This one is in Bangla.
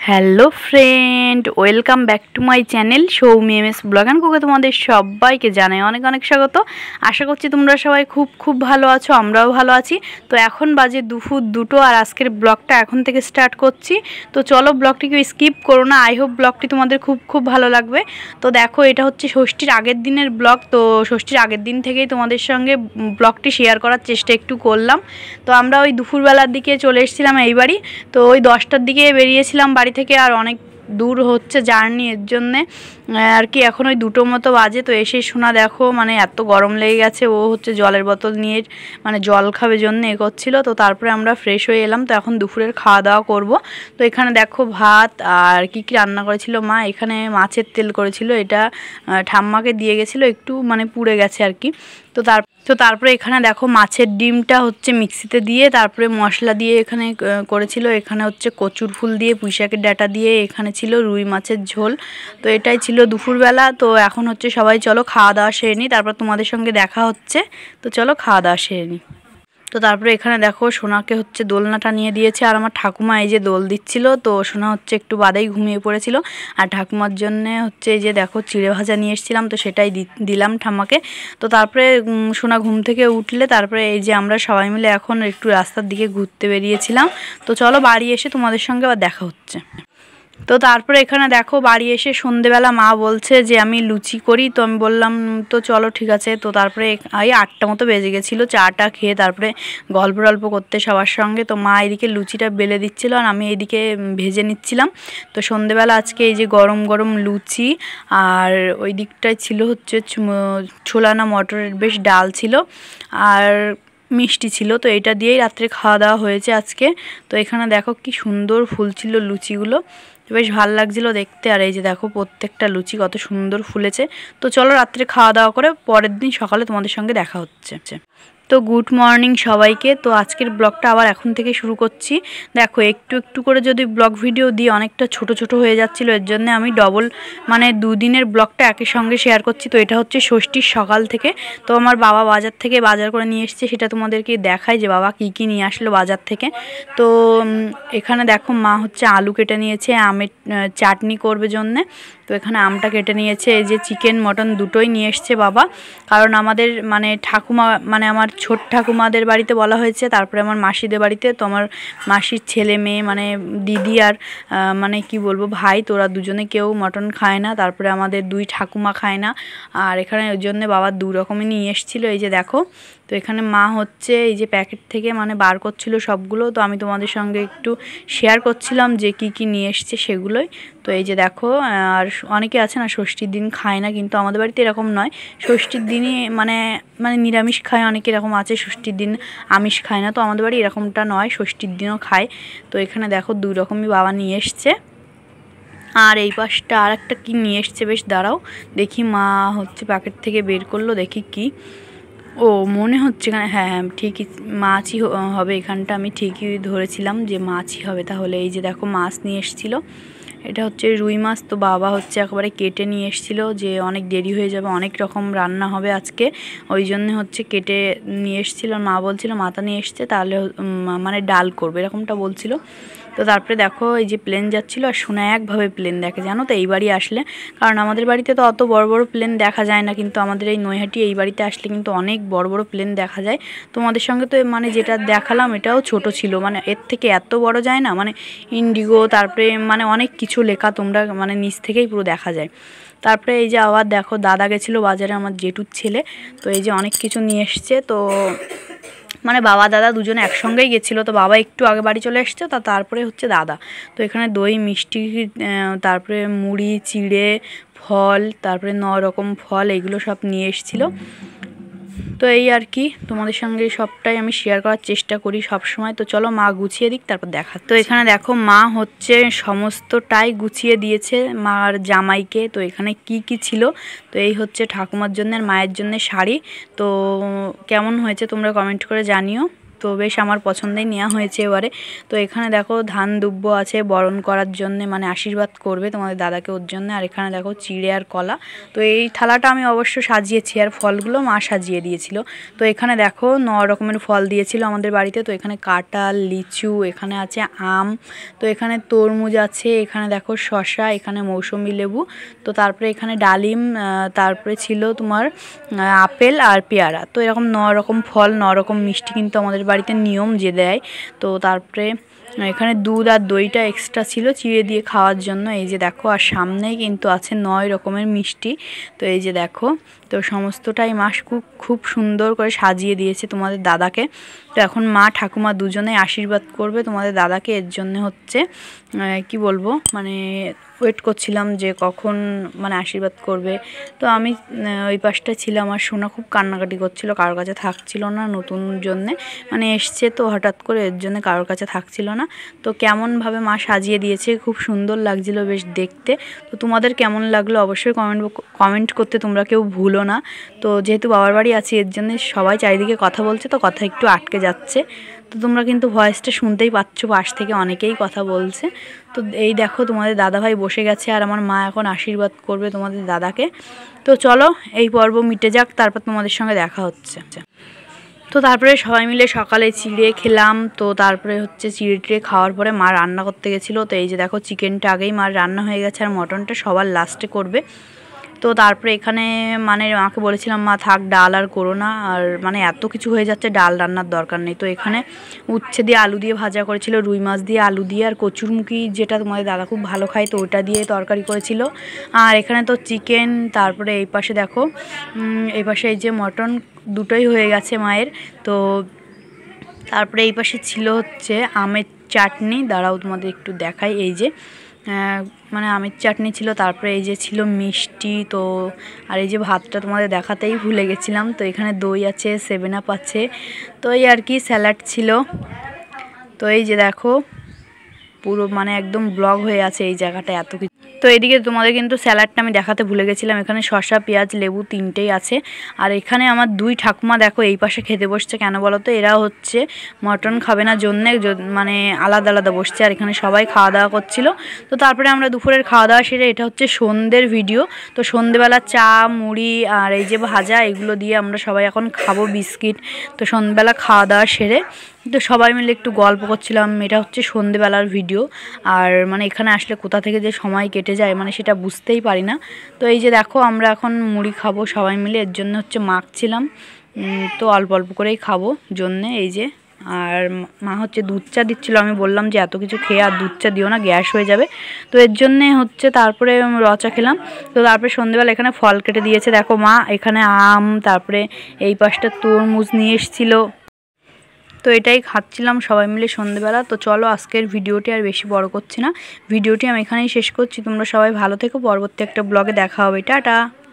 Hello friend, welcome back to my channel Soumi MS blog and cook. তোমাদের সবাইকে জানাই অনেক অনেক স্বাগত। আশা করছি তোমরা সবাই খুব ভালো আছো, আমরাও ভালো আছি। তো এখন বাজে দুপুর 2টো আর আজকের ব্লগটা এখন থেকে স্টার্ট করছি। তো চলো ব্লগটিকে স্কিপ করো না, আই হোপ ব্লগটি তোমাদের খুব ভালো লাগবে। তো দেখো, এটা হচ্ছে ষষ্ঠীর আগের দিনের ব্লগ। তো ষষ্ঠীর আগের দিন থেকেই তোমাদের সঙ্গে ব্লগটি শেয়ার করার চেষ্টা একটু করলাম। তো আমরা ওই দুপুরবেলার দিকে চলে এসেছিলাম এই বাড়ি। তো ওই 10টার দিকে বেরিয়েছিলাম বাড়ি থেকে, আর অনেক দূর হচ্ছে জার্নি, এর জন্যে আর কি এখন ওই 2টো মতো বাজে। তো এসে শোনা দেখো মানে এত গরম লেগে গেছে, ও হচ্ছে জলের বোতল নিয়ে মানে জল খাবে জন্য এগোচ্ছিলো। তো তারপরে আমরা ফ্রেশ হয়ে এলাম। তো এখন দুপুরের খাওয়া দাওয়া করব। তো এখানে দেখো ভাত আর কি রান্না করেছিল মা। এখানে মাছের তেল করেছিল, এটা ঠাম্মাকে দিয়ে গেছিলো, একটু মানে পুড়ে গেছে আর কি। তো তারপরে এখানে দেখো মাছের ডিমটা হচ্ছে মিক্সিতে দিয়ে তারপরে মশলা দিয়ে এখানে করেছিল। এখানে হচ্ছে কচুর ফুল দিয়ে পুঁইশাকের ডাঁটা দিয়ে এখানে ছিল রুই মাছের ঝোল। তো এটাই ছিল দুপুরবেলা। তো এখন হচ্ছে সবাই চলো খাওয়া দাওয়া সেরে নিই, তারপর তোমাদের সঙ্গে দেখা হচ্ছে। তো চলো খাওয়া দাওয়া সেরে নিই। তো তারপরে এখানে দেখো সোনাকে হচ্ছে দোলনাটা নিয়ে দিয়েছে, আর আমার ঠাকুমা এই যে দোল দিচ্ছিল। তো সোনা হচ্ছে একটু বাদেই ঘুমিয়ে পড়েছিল, আর ঠাকুমার জন্যে হচ্ছে এই যে দেখো চিড়ে ভাজা নিয়ে এসেছিলাম, তো সেটাই দিলাম ঠাম্মাকে। তো তারপরে সোনা ঘুম থেকে উঠলে তারপরে এই যে আমরা সবাই মিলে এখন একটু রাস্তার দিকে ঘুরতে বেরিয়েছিলাম। তো চলো বাড়ি এসে তোমাদের সঙ্গে আবার দেখা হচ্ছে। তো তারপরে এখানে দেখো বাড়ি এসে সন্ধেবেলা মা বলছে যে আমি লুচি করি। তো আমি বললাম তো চলো ঠিক আছে। তো তারপরে এই 8টা মতো বেজে গেছিলো, চাটা খেয়ে তারপরে গল্প করতে সবার সঙ্গে। তো মা এদিকে লুচিটা বেলে দিচ্ছিলো আর আমি এইদিকে ভেজে নিচ্ছিলাম। তো সন্ধেবেলা আজকে এই যে গরম গরম লুচি, আর ওই দিকটায় ছিল হচ্ছে ছোলা না মটরের বেশ ডাল ছিল, আর মিষ্টি ছিল। তো এটা দিয়েই রাত্রে খাওয়া দাওয়া হয়েছে আজকে। তো এখানে দেখো কি সুন্দর ফুলছিল লুচিগুলো, বেশ ভালো লাগছিলো দেখতে। আর এই যে দেখো প্রত্যেকটা লুচি কত সুন্দর ফুলেছে। তো চলো রাত্রে খাওয়া দাওয়া করে পরের দিন সকালে তোমাদের সঙ্গে দেখা হচ্ছে। তো গুড মর্নিং সবাইকে। তো আজকের ব্লগটা আবার এখন থেকে শুরু করছি। দেখো একটু করে যদি ব্লগ ভিডিও দিই অনেকটা ছোট হয়ে যাচ্ছিলো, এর জন্য আমি ডবল মানে 2 দিনের ব্লগটা একই সঙ্গে শেয়ার করছি। তো এটা হচ্ছে ষষ্ঠীর সকাল থেকে। তো আমার বাবা বাজার থেকে বাজার করে নিয়ে এসেছে, সেটা তোমাদেরকে দেখাই যে বাবা কী নিয়ে আসলো বাজার থেকে। তো এখানে দেখো মা হচ্ছে আলু কেটে নিয়েছে আমের চাটনি করবে জন্যে। তো এখানে আমটা কেটে নিয়েছে। এই যে চিকেন মটন দুটোই নিয়ে এসছে বাবা, কারণ আমাদের মানে ঠাকুমা মানে আমার ছোট ঠাকুমাদের বাড়িতে বলা হয়েছে, তারপরে আমার মাসিদের বাড়িতে। তো আমার মাসির ছেলে মেয়ে মানে দিদি আর মানে কি বলবো ভাই, তোরা দুজনে কেউ মটন খায় না, তারপরে আমাদের 2 ঠাকুমা খায় না। আর এখানে ওই জন্যে বাবা 2 রকমই নিয়ে এসেছিলো। এই যে দেখো, তো এখানে মা হচ্ছে এই যে প্যাকেট থেকে মানে বার করছিল সবগুলো। তো আমি তোমাদের সঙ্গে একটু শেয়ার করছিলাম যে কি নিয়ে এসছে সেগুলোই। তো এই যে দেখো, আর অনেকে আছে না ষষ্ঠীর দিন খায় না, কিন্তু আমাদের বাড়িতে এরকম নয়। ষষ্ঠীর দিনই মানে নিরামিষ খায়, অনেকে এরকম আছে ষষ্ঠীর দিন আমিষ খায় না। তো আমাদের বাড়ি এরকমটা নয়, ষষ্ঠীর দিনও খায়। তো এখানে দেখো 2 রকমই বাবা নিয়ে এসছে। আর এই পাশটা আর একটা কী নিয়ে এসছে, বেশ দাঁড়াও দেখি। মা হচ্ছে প্যাকেট থেকে বের করলো, দেখি কি। ও মনে হচ্ছে এখানে, হ্যাঁ ঠিকই মাছই হবে। এখানটা আমি ঠিকই ধরেছিলাম যে মাছই হবে তাহলে। এই যে দেখো মাছ নিয়ে এসেছিলো, এটা হচ্ছে রুই মাছ। তো বাবা হচ্ছে একেবারে কেটে নিয়ে এসেছিলো যে অনেক দেরি হয়ে যাবে, অনেক রকম রান্না হবে আজকে, ওই জন্য হচ্ছে কেটে নিয়ে এসেছিলো। মা বলছিল মাথা নিয়ে এসছে তাহলে মানে ডাল করবে এরকমটা বলছিল। তো তারপরে দেখো এই যে প্লেন যাচ্ছিলো, আর সোনা একভাবে প্লেন দেখে জানো তো এই বাড়ি আসলে। কারণ আমাদের বাড়িতে তো অত বড় প্লেন দেখা যায় না, কিন্তু আমাদের এই নৈহাটি এই বাড়িতে আসলে কিন্তু অনেক বড় প্লেন দেখা যায়। তোমাদের সঙ্গে তো মানে যেটা দেখালাম এটাও ছোট ছিল, মানে এর থেকে এত বড় যায় না, মানে ইন্ডিগো তারপরে মানে অনেক কিছু লেখা তোমরা মানে নিচ থেকেই পুরো দেখা যায়। তারপরে এই যে আবার দেখো দাদা গেছিলো বাজারে, আমার জেঠুর ছেলে। তো এই যে অনেক কিছু নিয়ে এসছে। তো মানে বাবা দাদা দুজনে একসঙ্গেই গেছিলো। তো বাবা একটু আগে বাড়ি চলে এসছে, তারপরে হচ্ছে দাদা। তো এখানে দই মিষ্টি, তারপরে মুড়ি চিড়ে ফল, তারপরে 9 রকম ফল, এইগুলো সব নিয়ে এসেছিলো। তো এই আর কি তোমাদের সঙ্গে সবটাই আমি শেয়ার করার চেষ্টা করি সব সময়। তো চলো মা গুছিয়ে দিক তারপর দেখা। তো এখানে দেখো মা হচ্ছে সমস্তটাই গুছিয়ে দিয়েছে মার জামাইকে। তো এখানে কি ছিল, তো এই হচ্ছে ঠাকুমার জন্য আর মায়ের জন্য শাড়ি। তো কেমন হয়েছে তোমরা কমেন্ট করে জানিও। তো তো বেশ আমার পছন্দেই নেওয়া হয়েছে এবারে। তো এখানে দেখো ধান দুব্য আছে বরণ করার জন্য, মানে আশীর্বাদ করবে তোমাদের দাদাকে ওর জন্য। আর এখানে দেখো চিড়ে আর কলা। তো এই থালাটা আমি অবশ্য সাজিয়েছি, আর ফলগুলো মা সাজিয়ে দিয়েছিল। তো এখানে দেখো 9 রকমের ফল দিয়েছিল আমাদের বাড়িতে। তো এখানে কাঁঠাল, লিচু, এখানে আছে আম, তো এখানে তরমুজ আছে, এখানে দেখো শসা, এখানে মৌসুমি লেবু, তো তারপরে এখানে ডালিম, তারপরে ছিল তোমার আপেল আর পেয়ারা। তো এরকম 9 রকম ফল, 9 রকম মিষ্টি কিন্তু আমাদের বাড়িতে নিয়ম যে দেয়। তো তারপরে এখানে দুধ আর দইটা এক্সট্রা ছিল চিড়ে দিয়ে খাওয়ার জন্য। এই যে দেখো, আর সামনেই কিন্তু আছে 9 রকমের মিষ্টি। তো এই যে দেখো, তো সমস্তটাই মা খুব সুন্দর করে সাজিয়ে দিয়েছে তোমাদের দাদাকে। তো এখন মা ঠাকুমা দুজনেই আশীর্বাদ করবে তোমাদের দাদাকে। এর জন্য হচ্ছে কি বলবো, মানে ওয়েট করছিলাম যে কখন মানে আশীর্বাদ করবে। তো আমি ওই পাশটা ছিলাম, আর সোনা খুব কান্নাকাটি করছিল, কারোর কাছে থাকছিল না নতুন জন্যে, মানে এসছে তো হঠাৎ করে, এর জন্য কারোর কাছে থাকছিল না। তো কেমনভাবে মা সাজিয়ে দিয়েছে, খুব সুন্দর লাগছিল বেশ দেখতে। তো তোমাদের কেমন লাগলো অবশ্যই কমেন্ট করতে তোমরা কেউ ভুলো না। তো যেহেতু বাবার বাড়ি আছি, এর জন্য সবাই চারিদিকে কথা বলছে, তো কথা একটু আটকে যাচ্ছে। তো তোমরা কিন্তু ভয়েসটা শুনতেই পাচ্ছ, পাশ থেকে অনেকেই কথা বলছে। তো এই দেখো তোমাদের দাদাভাই বসে গেছে, আর আমার মা এখন আশীর্বাদ করবে তোমাদের দাদাকে। তো চলো এই পর্ব মিটে যাক, তারপর তোমাদের সঙ্গে দেখা হচ্ছে। তো তারপরে সবাই মিলে সকালে চিড়ে খেলাম। তো তারপরে হচ্ছে চিড়ে টিড়ে খাওয়ার পরে মা রান্না করতে গেছিলো। তো এই যে দেখো চিকেনটা আগেই মার রান্না হয়ে গেছে, আর মটনটা সবার লাস্টে করবে। তো তারপরে এখানে মানে মাকে বলেছিলাম মা থাক, ডাল আর করো না, আর মানে এত কিছু হয়ে যাচ্ছে, ডাল রান্নার দরকার নেই। তো এখানে উচ্ছে দিয়ে আলু দিয়ে ভাজা করেছিল, রুই মাছ দিয়ে আলু দিয়ে, আর কচুরমুখী যেটা তোমাদের দাদা খুব ভালো খায়, তো ওটা দিয়ে তরকারি করেছিল। আর এখানে তো চিকেন, তারপরে এই পাশে দেখো এই পাশে এই যে মটন, দুটোই হয়ে গেছে মায়ের। তো তারপরে এই পাশে ছিল হচ্ছে আমের চাটনি, দাঁড়াও তোমাদের একটু দেখাই। এই যে মানে আমের চাটনি ছিল, তারপরে এই যে ছিল মিষ্টি। তো আর এই যে ভাতটা তোমাদের দেখাতেই ভুলে গেছিলাম। তো এখানে দই আছে, 7 আপ আছে, তো এই আর কি স্যালাড ছিল। তো এই যে দেখো পুরো মানে একদম ব্লগ হয়ে আছে এই জায়গাটা, এত কিছু। তো এদিকে তোমাদের কিন্তু স্যালাডটা আমি দেখাতে ভুলে গেছিলাম। এখানে শসা, পেঁয়াজ, লেবু তিনটেই আছে। আর এখানে আমার 2 ঠাকুমা দেখো এই পাশে খেতে বসছে, কেন বলো তো? এরা হচ্ছে মটন খাবে না জন্যে মানে আলাদা আলাদা বসছে, আর এখানে সবাই খাওয়া দাওয়া করছিল। তো তারপরে আমরা দুপুরের খাওয়া দাওয়া সেরে, এটা হচ্ছে সন্ধ্যের ভিডিও। তো সন্ধ্যেবেলা চা, মুড়ি আর এই যে ভাজা, এগুলো দিয়ে আমরা সবাই এখন খাবো বিস্কিট। তো সন্ধ্যেবেলা খাওয়া দাওয়া সেরে তো সবাই মিলে একটু গল্প করছিলাম। এটা হচ্ছে সন্ধ্যেবেলার ভিডিও। আর মানে এখানে আসলে কোথা থেকে যে সময় কেটে যায় মানে সেটা বুঝতেই পারি না। তো এই যে দেখো আমরা এখন মুড়ি খাবো সবাই মিলে, এর জন্য হচ্ছে মাখছিলাম। তো অল্প অল্প করেই খাবো জন্যে এই যে। আর মা হচ্ছে দুধ চা দিচ্ছিলো, আমি বললাম যে এত কিছু খেয়ে আর দুধ চা দিও না, গ্যাস হয়ে যাবে। তো এর জন্যে হচ্ছে তারপরে রচা খেলাম। তো তারপরে সন্ধ্যেবেলা এখানে ফল কেটে দিয়েছে দেখো মা, এখানে আম, তারপরে এই পাশটা তরমুজ নিয়ে এসেছিলো। তো এটাই খাচ্ছিলাম সবাই মিলে সন্ধ্যেবেলা। তো চলো আজকের ভিডিওটি আর বেশি বড় করছি না, ভিডিওটি আমি এখানেই শেষ করছি। তোমরা সবাই ভালো থেকো, পরবর্তী একটা ব্লগে দেখা হবে, টাটা।